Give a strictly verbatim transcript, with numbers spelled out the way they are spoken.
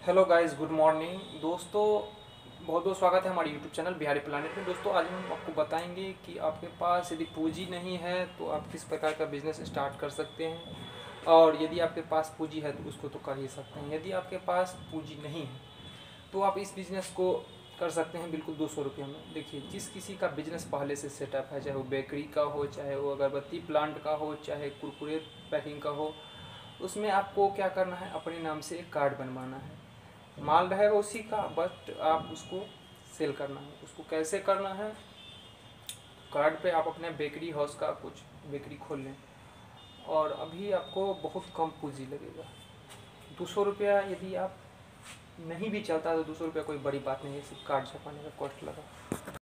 Hello guys, good morning दोस्तों। बहुत बहुत स्वागत है हमारे यूट्यूब चैनल बिहारी प्लानिट में। दोस्तों आज हम आपको बताएंगे कि आपके पास यदि पूंजी नहीं है तो आप किस प्रकार का बिजनेस स्टार्ट कर सकते हैं, और यदि आपके पास पूंजी है तो उसको तो कर ही सकते हैं। यदि आपके पास पूंजी नहीं है तो आप इस बिज़नेस को कर सकते हैं बिल्कुल दो सौ रुपये में। देखिए, जिस किसी का बिजनेस पहले से सेटअप है, चाहे वो बेकरी का हो, चाहे वो अगरबत्ती प्लांट का हो, चाहे कुरकुरे पैकिंग का हो, उसमें आपको क्या करना है, अपने नाम से एक कार्ड बनवाना है। माल रहेगा उसी का, बट आप उसको सेल करना है। उसको कैसे करना है, कार्ड पे आप अपने बेकरी हाउस का कुछ बेकरी खोल लें, और अभी आपको बहुत कम पूंजी लगेगा। दो सौ रुपया यदि आप नहीं भी चलता तो दो सौ रुपया कोई बड़ी बात नहीं है, सिर्फ कार्ड छपाने का कॉस्ट लगा।